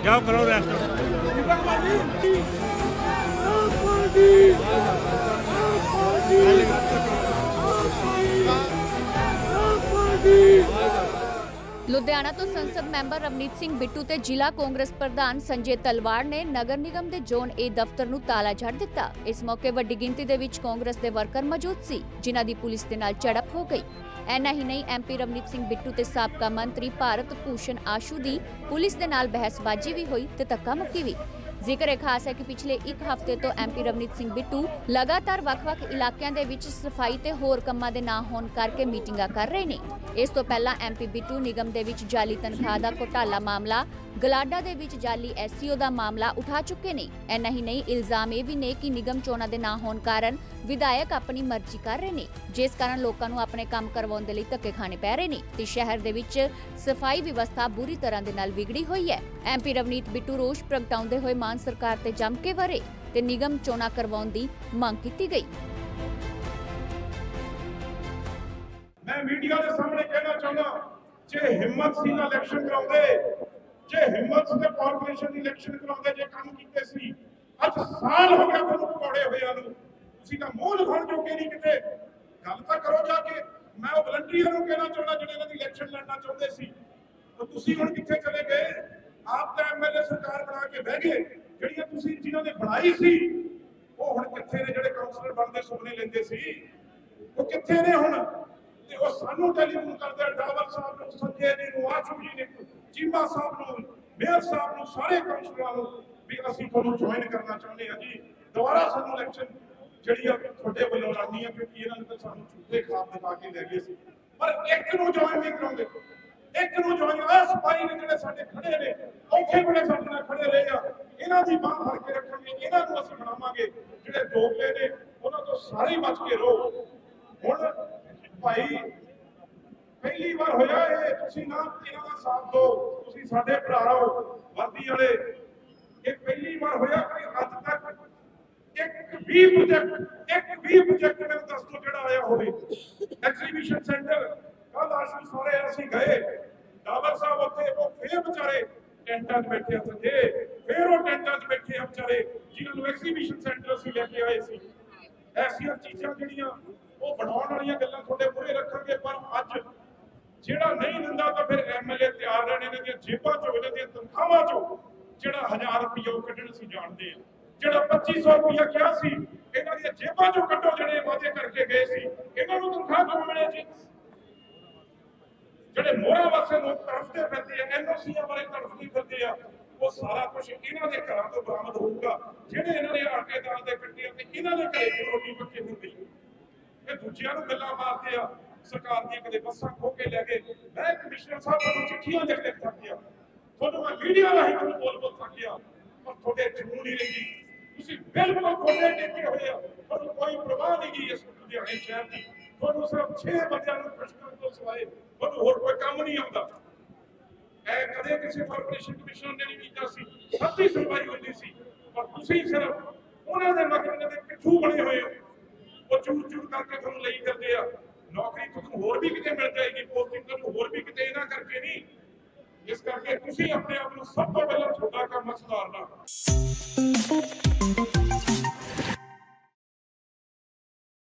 जाओ करो रेस्ट। ਲੁਧਿਆਣਾ ਤੋਂ ਸੰਸਦ ਮੈਂਬਰ ਰਵਨੀਤ ਸਿੰਘ ਬਿੱਟੂ ਤੇ ਜ਼ਿਲ੍ਹਾ ਕਾਂਗਰਸ ਪ੍ਰਧਾਨ ਸੰਜੇ ਤਲਵਾੜ ਨੇ ਨਗਰ ਨਿਗਮ ਦੇ ਜ਼ੋਨ ਏ ਦਫ਼ਤਰ ਨੂੰ ਤਾਲਾ ਝੜ ਦਿੱਤਾ। ਇਸ ਮੌਕੇ ਵੱਡੀ ਗਿਣਤੀ ਦੇ ਵਿੱਚ ਕਾਂਗਰਸ ਦੇ ਵਰਕਰ ਮੌਜੂਦ ਸੀ, ਜਿਨ੍ਹਾਂ ਦੀ ਪੁਲਿਸ ਦੇ ਨਾਲ ਝੜਪ ਹੋ ਗਈ। ਐਨਾ ਹੀ ਨਹੀਂ, ਐਮਪੀ ਰਵਨੀਤ ਸਿੰਘ ਬਿੱਟੂ ਤੇ ਸਾਬਕਾ ਮੰਤਰੀ ਭਾਰਤ ਭੂਸ਼ਣ ਆਸ਼ੂ ਦੀ ਪੁਲਿਸ ਦੇ ਨਾਲ ਬਹਿਸਬਾਜ਼ੀ ਵੀ ਹੋਈ ਤੇ ਧੱਕਾ ਮੁੱਕੀ ਵੀ। ਜ਼ਿਕਰ ਇਹ ਖਾਸ ਹੈ ਕਿ ਪਿਛਲੇ ਇੱਕ ਹਫ਼ਤੇ ਤੋਂ ਐਮਪੀ ਰਵਨੀਤ ਸਿੰਘ ਬਿੱਟੂ ਲਗਾਤਾਰ ਵੱਖ-ਵੱਖ ਇਲਾਕਿਆਂ ਦੇ ਵਿੱਚ ਸਫਾਈ ਤੇ ਹੋਰ ਕੰਮਾਂ ਦੇ ਨਾ ਹੋਣ ਕਰਕੇ ਮੀਟਿੰਗਾਂ ਕਰ ਰਹੇ ਨੇ। ਇਸ ਤੋਂ ਪਹਿਲਾਂ ਐਮਪੀ ਬਿੱਟੂ ਨਿਗਮ ਦੇ ਵਿੱਚ ਜਾਲੀ ਤਨਖਾਹ ਦਾ ਘੁਟਾਲਾ ਮਾਮਲਾ, ਗਲਾਡਾ ਦੇ ਵਿੱਚ ਜਾਲੀ ਐਸਸੀਓ ਦਾ ਮਾਮਲਾ ਉਠਾ ਚੁੱਕੇ ਨੇ। ਐਨਾ ਹੀ ਨਹੀਂ, ਇਲਜ਼ਾਮ ਇਹ ਵੀ ਨੇ ਕਿ ਨਿਗਮ ਚੋਣਾਂ ਦੇ ਨਾ ਹੋਣ ਕਾਰਨ ਵਿਧਾਇਕ ਆਪਣੀ ਮਰਜ਼ੀ ਕਰ ਰਹੇ ਨੇ, ਜਿਸ ਕਾਰਨ ਲੋਕਾਂ ਨੂੰ ਆਪਣੇ ਕੰਮ ਕਰਵਾਉਣ ਦੇ ਲਈ ਧੱਕੇ ਖਾਣੇ ਪੈ ਰਹੇ ਨੇ ਤੇ ਸ਼ਹਿਰ ਦੇ ਵਿੱਚ ਸਫਾਈ ਵਿਵਸਥਾ ਬੁਰੀ ਤਰ੍ਹਾਂ ਦੇ ਨਾਲ ਵਿਗੜੀ ਹੋਈ ਹੈ। ਐਮਪੀ ਰਵਨੀਤ ਬਿੱਟੂ ਰੋਸ਼ ਪ੍ਰਗਟਾਉਂਦੇ ਹੋਏ ਮਾਨ ਸਰਕਾਰ ਤੇ ਜੰਮ ਕੇ ਵਰੇ ਤੇ ਨਿਗਮ ਚੋਣਾਂ ਕਰਵਾਉਣ ਦੀ ਮੰਗ ਕੀਤੀ ਗਈ। मैं मीडिया के सामने कहना चाहता, जे हिम्मत सी इलेक्शन कराउंदे, जे हिम्मत से कॉर्पोरेशन इलेक्शन कराउंदे, जे काम कीते सी, अज साल हो गया तुहानू पकौड़े होया नू, तुसीं तां मूंह दिखाउण जोगे नहीं किते, गल तां करो जाके। मैं वो वलंटियर नू कहना चाहता जिहड़े इन्हां दी इलेक्शन लड़ना चाहुंदे सी, तो तुसीं हुण कित्थे चले गए? आप तां एमएलए सरकार बना के बह गए, जिहड़ियां तुसीं जिन्हां ने बनाई सी वो हुण कित्थे ने? जिहड़े काउंसलर बनदे सुपने लैंदे सी वो कित्थे ने हुण? ਤੇ ਉਹ ਸਾਨੂੰ ਟੈਲੀਫੋਨ ਕਰਦੇ ਡਾਵਰ ਸਾਹਿਬ ਨੂੰ, ਸੰਜੇ ਜੀ ਨੂੰ, ਆਸ਼ੂ ਜੀ ਨੇ, ਚੀਮਾ ਸਾਹਿਬ ਨੂੰ, ਮੇਅਰ ਸਾਹਿਬ ਨੂੰ, ਸਾਰੇ ਕਾਉਂਸਲਰਾਂ ਨੂੰ ਵੀ ਅਸੀਂ ਤੁਹਾਨੂੰ ਜੁਆਇਨ ਕਰਨਾ ਚਾਹੁੰਦੇ ਹਾਂ ਜੀ। ਦੁਬਾਰਾ ਸਾਨੂੰ ਇਲੈਕਸ਼ਨ ਜਿਹੜੀ ਆ ਤੁਹਾਡੇ ਵੱਲੋਂ ਲੜਨੀ ਆ, ਕਿਉਂਕਿ ਇਹਨਾਂ ਨੇ ਤਾਂ ਸਾਨੂੰ ਝੂਠੇ ਖਾਬ ਦਿਖਾ ਕੇ ਲੈ ਗਏ ਸੀ। ਪਰ ਇੱਕ ਨੂੰ ਜੁਆਇਨ ਨਹੀਂ ਕਰਾਉਂਦੇ, ਇੱਕ ਨੂੰ ਜੁਆਇਨ। ਆ ਸਿਪਾਹੀ ਨੇ ਜਿਹੜੇ ਸਾਡੇ ਖੜੇ ਨੇ, ਔਖੇ ਵੇਲੇ ਸਾਡੇ ਨਾਲ ਖੜੇ ਰਹੇ ਆ, ਇਹਨਾਂ ਦੀ ਬਾਂਹ ਫੜ ਕੇ ਰੱਖਾਂਗੇ, ਇਹਨਾਂ ਨੂੰ ਅਸੀਂ ਬਣਾਵਾਂਗੇ। ਜਿਹੜੇ ਦੋਗਲੇ ਨੇ ਉਹਨਾਂ ਤੋਂ ਸਾਰੇ ਬਚ ਕੇ ਰਹੋ। ਹੁਣ ਭਾਈ ਪਹਿਲੀ ਵਾਰ ਹੋਇਆ ਇਹ, ਤੁਸੀਂ ਨਾ ਇਹਨਾਂ ਦਾ ਸਾਥ ਦਿਓ, ਤੁਸੀਂ ਸਾਡੇ ਭਰਾ ਹੋ ਵਰਦੀ ਵਾਲੇ। ਇਹ ਪਹਿਲੀ ਵਾਰ ਹੋਇਆ ਕਿ ਅੱਜ ਤੱਕ ਇੱਕ ਵੀ ਪ੍ਰੋਜੈਕਟ ਮੈਨੂੰ ਦੱਸ ਦਿਓ ਜਿਹੜਾ ਆਇਆ ਹੋਵੇ। ਐਗਜ਼ੀਬਿਸ਼ਨ ਸੈਂਟਰ ਕੱਲ ਆਸ਼ੂ ਸਾਰੇ ਅਸੀਂ ਗਏ, ਡਾਵਰ ਸਾਹਿਬ ਉੱਥੇ ਉਹ ਫੇਰ ਵਿਚਾਰੇ ਟੈਂਟਾਂ 'ਚ ਬੈਠੇ ਸੱਜੇ, ਫੇਰ ਉਹ ਟੈਂਟਾਂ 'ਚ ਬੈਠੇ ਆ ਵਿਚਾਰੇ ਜਿਹਨਾਂ ਨੂੰ ਐਗਜ਼ੀਬਿਸ਼ਨ ਸੈਂਟਰ ਅਸੀਂ ਲੈ ਕੇ ਆਏ ਸੀ। ਐਸੀਆਂ ਚੀਜ਼ਾਂ ਜਿਹੜੀਆਂ ਉਹ ਬਣਾਉਣ ਵਾਲੀਆਂ ਗੱਲਾਂ ਤੁਹਾਡੇ ਮੂਹਰੇ ਰੱਖਾਂਗੇ। ਪਰ ਅੱਜ ਜਿਹੜਾ ਨਹੀਂ ਦਿੰਦਾ ਤਾਂ ਫਿਰ ਐਮਐਲਏ ਤਿਆਰ ਰਹਿਣੇ ਨੇ ਦੀਆਂ ਜੇਬਾਂ ਚੋਂ, ਇਹਨਾਂ ਦੀਆਂ ਤਨਖਾਹਾਂ ਚੋਂ ਜਿਹੜਾ 1000 ਰੁਪਇਆ ਉਹ ਕੱਢਣ ਅਸੀਂ ਜਾਣਦੇ ਹਾਂ। ਜਿਹੜਾ 2500 ਰੁਪਇਆ ਕਿਹਾ ਸੀ ਇਹਨਾਂ ਦੀਆਂ ਜੇਬਾਂ ਚੋਂ ਕੱਢੋ, ਜਿਹੜੇ ਵਾਅਦੇ ਕਰਕੇ ਗਏ ਸੀ, ਇਹਨਾਂ ਨੂੰ ਤਨਖਾਹ ਕਿਉਂ ਮਿਲੇ ਜੀ? ਜਿਹੜੇ ਮੋਹਰਾਂ ਵਾਸਤੇ ਲੋਕ ਤੜਫਦੇ ਫਿਰਦੇ ਆ, ਐਨਓਸੀਆਂ ਵਾਲੇ ਤੜਫਦੇ ਫਿਰਦੇ ਆ, ਉਹ ਸਾਰਾ ਕੁਝ ਇਹਨਾਂ ਦੇ ਘਰਾਂ ਤੋਂ ਬਰਾਮਦ ਹੋਊਗਾ। ਜਿਹੜੇ ਇਹਨਾਂ ਨੇ ਆਟੇ ਦਾਲ ਦੇ ਕੱਟੀਆਂ ਤੇ ਇਹਨਾਂ ਦੇ ਘਰੇ ਰੋਟੀ ਪੱਕੀ ਹੁੰਦੀ, ਇਹ ਦੂਜਿਆਂ ਨੂੰ ਗੱਲਾਂ ਮਾਰਦੇ ਆ। ਸਰਕਾਰ ਦੀਆਂ ਕਦੇ ਬੱਸਾਂ ਖੋ ਕੇ ਲੈ ਗਏ। ਮੈਂ ਕਮਿਸ਼ਨਰ ਸਾਹਿਬ ਨੂੰ ਚਿੱਠੀਆਂ ਲਿਖ ਥੱਕ ਗਿਆ, ਤੁਹਾਨੂੰ ਮੈਂ ਮੀਡੀਆ ਰਾਹੀਂ ਬੋਲ ਥੱਕ ਗਿਆ, ਪਰ ਤੁਹਾਡੇ ਜਨੂਨ ਨਹੀਂ ਰਹੀ। ਤੁਸੀਂ ਬਿਲਕੁਲ ਖੋਲੇ ਟੇਕੇ ਹੋਏ ਆ, ਤੁਹਾਨੂੰ ਕੋਈ ਪ੍ਰਵਾਹ ਨਹੀਂ ਗਈ ਇਸ ਲੁਧਿਆਣੇ ਸ਼ਹਿਰ ਦੀ। ਤੁਹਾਨੂੰ ਸਿਰਫ 6 ਬੰਦਿਆਂ ਨੂੰ ਖੁਸ਼ ਕਰਨ ਤੋਂ ਸਿਵਾਏ ਤੁਹਾਨੂੰ ਹੋਰ ਕੋਈ ਕੰਮ ਨਹੀਂ ਆਉਂਦਾ। ਇਹ ਕਦੇ ਕਿਸੇ ਕਾਰਪੋਰੇਸ਼ਨ ਕਮਿਸ਼ਨਰ ਨੇ ਨਹੀਂ ਕੀਤਾ ਸੀ, ਸਭ ਦੀ ਸੁਣਵਾਈ ਹੁੰਦੀ ਸੀ, ਪਰ ਤੁਸੀਂ ਸਿਰਫ ਉਹਨਾਂ ਦੇ ਮਗਰ ਦੇ ਪਿੱਛੂ ਬਣੇ ਹੋਏ ਹੋ। ਉਹ ਚੂਰ ਕਰਕੇ ਤੁਹਾਨੂੰ ਲਈ ਕਰਦੇ ਆ। ਨੌਕਰੀ ਤੁਹਾਨੂੰ ਹੋਰ ਵੀ ਕਿਤੇ ਮਿਲ ਜਾਏਗੀ, ਪੋਸਟਿੰਗ ਤੁਹਾਨੂੰ ਹੋਰ ਵੀ ਕਿਤੇ, ਇਹਨਾਂ ਕਰਕੇ ਨਹੀਂ। ਇਸ ਕਰਕੇ ਤੁਸੀਂ ਆਪਣੇ ਆਪ ਨੂੰ ਸਭ ਤੋਂ ਪਹਿਲਾਂ ਤੁਹਾਡਾ ਕੰਮ ਸੁਧਾਰਨਾ।